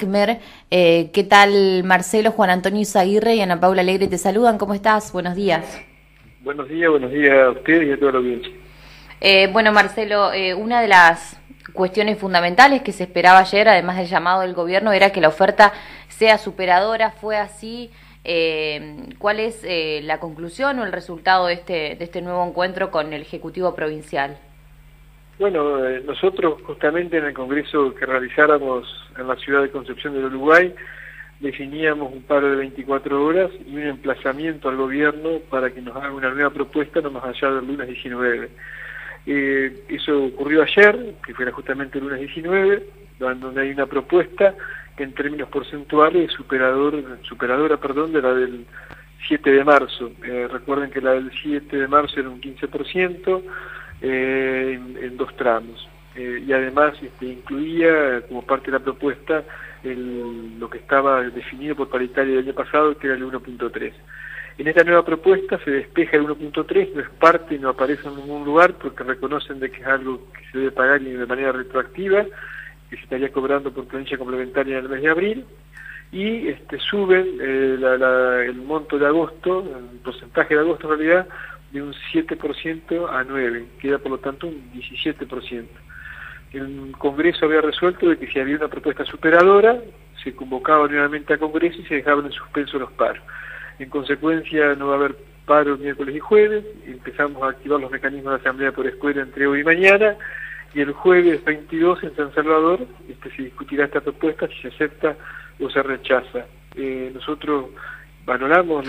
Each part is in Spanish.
Kmer. ¿Qué tal, Marcelo, Juan Antonio Izaguirre y Ana Paula Alegre te saludan? ¿Cómo estás? Buenos días. Buenos días a ustedes y a toda la audiencia. Bueno, Marcelo, una de las cuestiones fundamentales que se esperaba ayer, además del llamado del gobierno, era que la oferta sea superadora. ¿Fue así? ¿Cuál es la conclusión o el resultado de este nuevo encuentro con el Ejecutivo Provincial? Bueno, nosotros justamente en el congreso que realizáramos en la ciudad de Concepción del Uruguay, definíamos un paro de 24 horas y un emplazamiento al gobierno para que nos haga una nueva propuesta no más allá del lunes 19. Eso ocurrió ayer, que fue justamente el lunes 19, donde hay una propuesta que en términos porcentuales es superadora de la del 7 de marzo. Recuerden que la del 7 de marzo era un 15%, en dos tramos. Y además incluía como parte de la propuesta lo que estaba definido por paritaria del año pasado, que era el 1.3. En esta nueva propuesta se despeja el 1.3, no es parte, no aparece en ningún lugar, porque reconocen de que es algo que se debe pagar de manera retroactiva, que se estaría cobrando por provincia complementaria en el mes de abril, y suben el monto de agosto, el porcentaje de agosto en realidad, de un 7% a 9%, queda por lo tanto un 17%. El Congreso había resuelto de que si había una propuesta superadora, se convocaba nuevamente a Congreso y se dejaban en suspenso los paros. En consecuencia no va a haber paro miércoles y jueves, empezamos a activar los mecanismos de asamblea por escuela entre hoy y mañana, y el jueves 22 en San Salvador se discutirá esta propuesta, si se acepta o se rechaza. Nosotros valoramos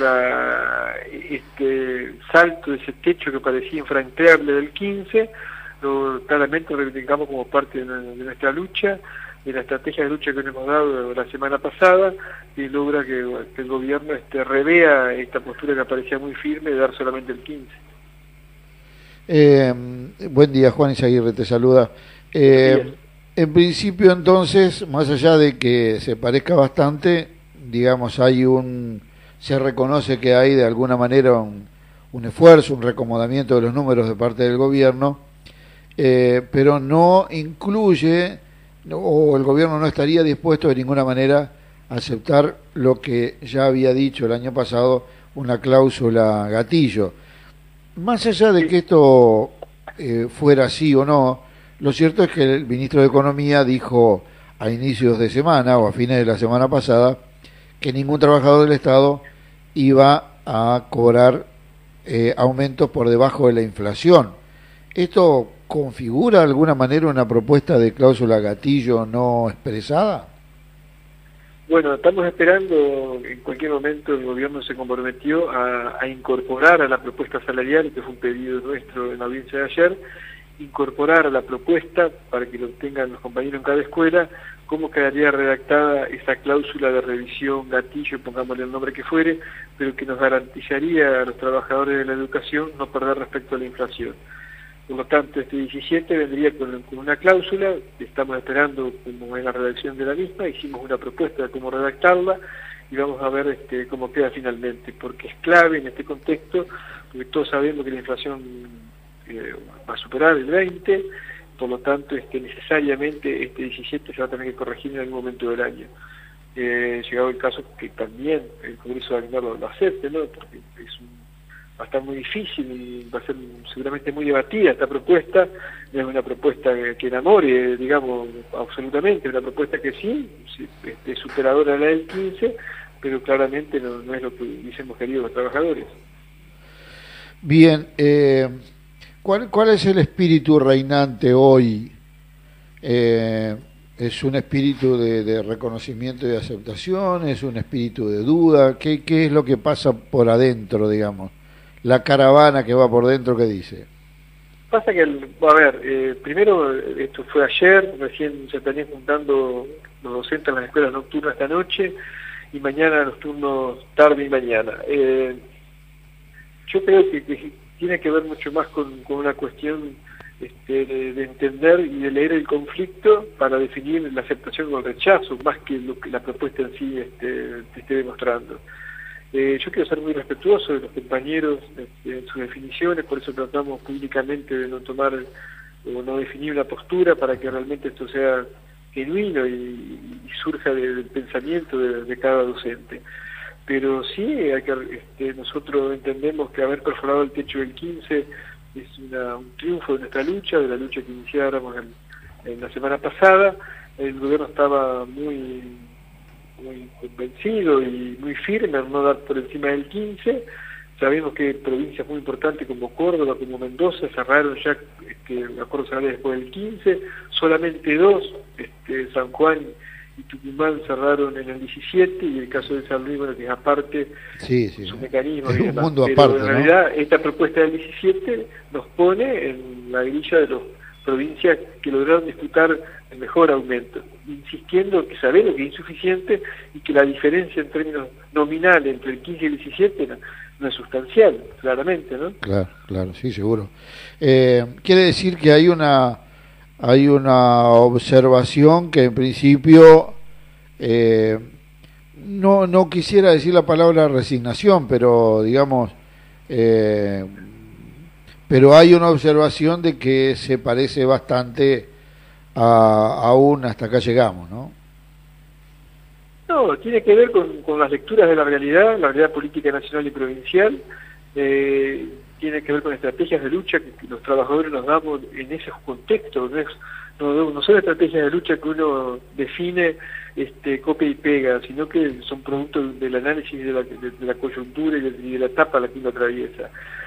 este salto de ese techo que parecía infranqueable del 15, claramente lo reivindicamos como parte de nuestra lucha, de la estrategia de lucha que nos hemos dado la semana pasada, y logra que el gobierno revea esta postura que parecía muy firme de dar solamente el 15. Buen día, Juan Izaguirre te saluda. En principio, entonces, más allá de que se parezca bastante, digamos, se reconoce que hay de alguna manera un esfuerzo, un reacomodamiento de los números de parte del gobierno, pero no incluye, o el gobierno no estaría dispuesto de ninguna manera a aceptar lo que ya había dicho el año pasado, una cláusula gatillo. Más allá de que esto fuera así o no, lo cierto es que el ministro de Economía dijo a inicios de semana o a fines de la semana pasada que ningún trabajador del Estado iba a cobrar aumentos por debajo de la inflación. ¿Esto configura de alguna manera una propuesta de cláusula gatillo no expresada? Bueno, estamos esperando, en cualquier momento el gobierno se comprometió a incorporar a la propuesta salarial, que fue un pedido nuestro en la audiencia de ayer, incorporar a la propuesta, para que lo tengan los compañeros en cada escuela, cómo quedaría redactada esa cláusula de revisión gatillo, pongámosle el nombre que fuere, pero que nos garantizaría a los trabajadores de la educación no perder respecto a la inflación. Por lo tanto, este 17 vendría con una cláusula, estamos esperando como es la redacción de la misma, hicimos una propuesta de cómo redactarla y vamos a ver cómo queda finalmente, porque es clave en este contexto, porque todos sabemos que la inflación va a superar el 20, por lo tanto necesariamente este 17 se va a tener que corregir en algún momento del año. Llegado el caso que también el Congreso de Aguilar lo acepte, ¿no? Porque va a estar muy difícil y va a ser seguramente muy debatida esta propuesta. No es una propuesta que enamore, digamos, absolutamente, una propuesta que sí, es superadora de la del 15, pero claramente no es lo que hubiésemos querido los trabajadores. Bien, ¿cuál es el espíritu reinante hoy? ¿Es un espíritu de reconocimiento y de aceptación? ¿Es un espíritu de duda? ¿Qué es lo que pasa por adentro, digamos? La caravana que va por dentro, ¿qué dice? Pasa que, primero esto fue ayer, recién se estarían juntando los docentes en las escuelas nocturnas esta noche, y mañana los turnos tarde y mañana. Yo creo que tiene que ver mucho más con una cuestión de entender y de leer el conflicto para definir la aceptación o el rechazo, más que lo que la propuesta en sí te esté demostrando. Yo quiero ser muy respetuoso de los compañeros en sus definiciones, por eso tratamos públicamente de no tomar o no definir una postura para que realmente esto sea genuino y surja del pensamiento de cada docente. Pero sí, nosotros entendemos que haber perforado el techo del 15 es un triunfo de nuestra lucha, de la lucha que iniciáramos en la semana pasada. El gobierno estaba muy convencido y muy firme en no dar por encima del 15. Sabemos que provincias muy importantes como Córdoba, como Mendoza, cerraron ya acuerdos salariales después del 15, solamente dos, San Juan y Tucumán, cerraron en el 17, y el caso de San Luis, bueno, que es aparte, su mecanismo. Es un mundo pero aparte, en realidad, esta propuesta del 17 nos pone en la grilla de las provincias que lograron disputar el mejor aumento, insistiendo que sabemos que es insuficiente y que la diferencia en términos nominales entre el 15 y el 17 no es sustancial, claramente, ¿no? Claro, sí, seguro. Quiere decir que hay una observación que en principio, no quisiera decir la palabra resignación, pero digamos, pero hay una observación de que se parece bastante a un hasta acá llegamos, ¿no? No, tiene que ver con las lecturas de la realidad política nacional y provincial. Tiene que ver con estrategias de lucha que los trabajadores nos damos en esos contextos. No son estrategias de lucha que uno define, copia y pega, sino que son producto del análisis de la coyuntura y de la etapa a la que uno atraviesa.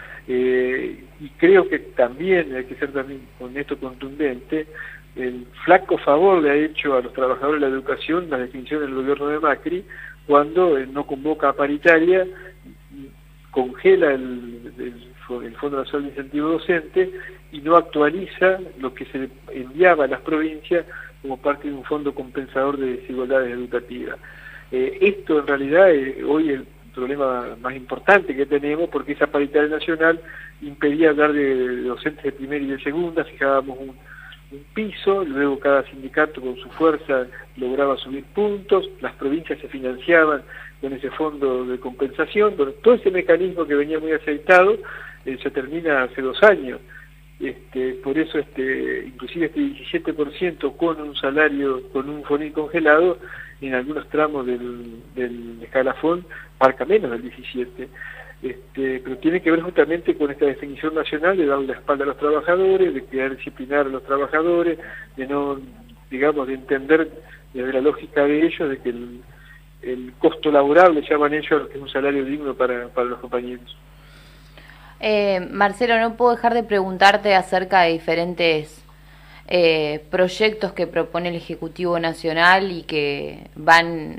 Y creo que también hay que ser también con esto contundente. El flaco favor le ha hecho a los trabajadores de la educación la definición del gobierno de Macri, cuando no convoca a paritaria, congela el Fondo Nacional de Incentivo Docente y no actualiza lo que se enviaba a las provincias como parte de un fondo compensador de desigualdades educativas. Esto en realidad hoy es el problema más importante que tenemos, porque esa paritaria nacional impedía hablar de docentes de primera y de segunda. Fijábamos un piso, luego cada sindicato con su fuerza lograba subir puntos, las provincias se financiaban con ese fondo de compensación. Pero todo ese mecanismo que venía muy aceitado se termina hace 2 años. Por eso inclusive 17% con un salario, con un FONIC congelado, en algunos tramos del escalafón marca menos del 17%. Pero tiene que ver justamente con esta definición nacional de darle la espalda a los trabajadores, de querer disciplinar a los trabajadores, de no, digamos, de entender desde la lógica de ellos de que el costo laborable, llaman ellos, que es un salario digno para los compañeros. Marcelo, no puedo dejar de preguntarte acerca de diferentes proyectos que propone el Ejecutivo Nacional y que van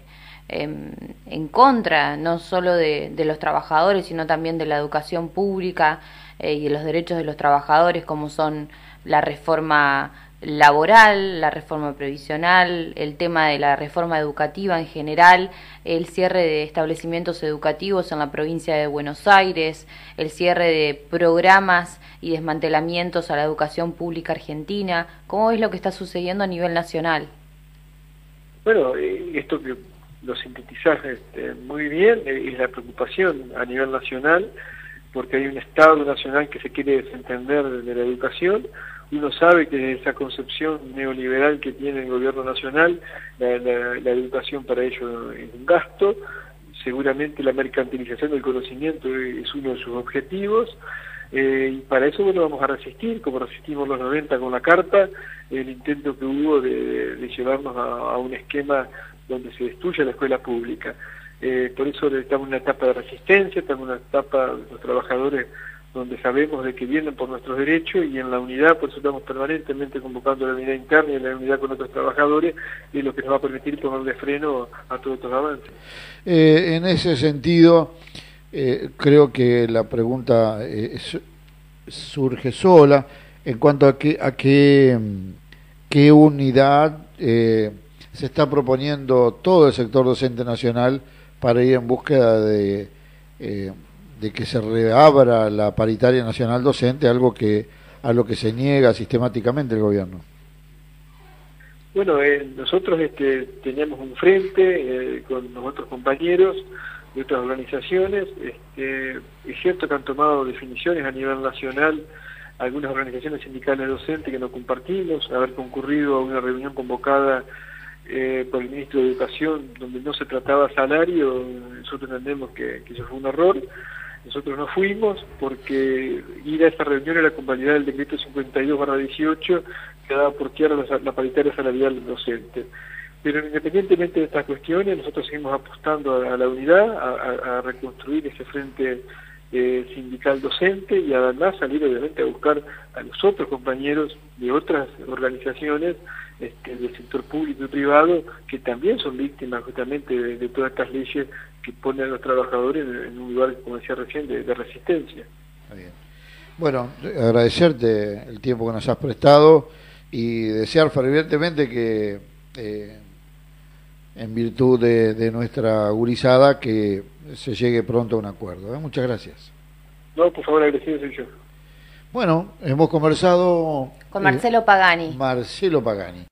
en contra no solo de los trabajadores, sino también de la educación pública y de los derechos de los trabajadores, como son la reforma laboral, la reforma previsional, el tema de la reforma educativa en general, el cierre de establecimientos educativos en la provincia de Buenos Aires, el cierre de programas y desmantelamientos a la educación pública argentina. ¿Cómo es lo que está sucediendo a nivel nacional? Bueno, esto que lo sintetizás muy bien, es la preocupación a nivel nacional, porque hay un Estado nacional que se quiere desentender de la educación. Uno sabe que esa concepción neoliberal que tiene el gobierno nacional, la educación para ellos es un gasto. Seguramente la mercantilización del conocimiento es uno de sus objetivos, y para eso, bueno, vamos a resistir, como resistimos los 90 con la carta, el intento que hubo de llevarnos a un esquema donde se destruye la escuela pública. Por eso estamos en una etapa de resistencia, estamos en una etapa de los trabajadores donde sabemos de que vienen por nuestros derechos, y en la unidad, por eso estamos permanentemente convocando la unidad interna y la unidad con otros trabajadores, y lo que nos va a permitir ponerle freno a todos estos avances. En ese sentido, creo que la pregunta surge sola en cuanto a qué unidad se está proponiendo todo el sector docente nacional para ir en búsqueda de que se reabra la paritaria nacional docente, a lo que se niega sistemáticamente el gobierno. Bueno, nosotros teníamos un frente con los otros compañeros de otras organizaciones. Es cierto que han tomado definiciones a nivel nacional algunas organizaciones sindicales docentes que no compartimos, haber concurrido a una reunión convocada por el ministro de Educación, donde no se trataba salario. Nosotros entendemos que eso fue un error. Nosotros no fuimos porque ir a esa reunión era convalidar el decreto 52/18 que daba por tierra la paritaria salarial docente. Pero independientemente de estas cuestiones, nosotros seguimos apostando a la unidad, a reconstruir ese frente sindical docente y además salir obviamente a buscar a los otros compañeros de otras organizaciones del sector público y privado que también son víctimas justamente de todas estas leyes que ponen a los trabajadores en un lugar, como decía recién, de resistencia. Está bien. Bueno, agradecerte el tiempo que nos has prestado y desear fervientemente que en virtud de nuestra gurizada que se llegue pronto a un acuerdo. Muchas gracias. No, por favor, agradecido soy yo. Bueno, hemos conversado con Marcelo Pagani. Marcelo Pagani.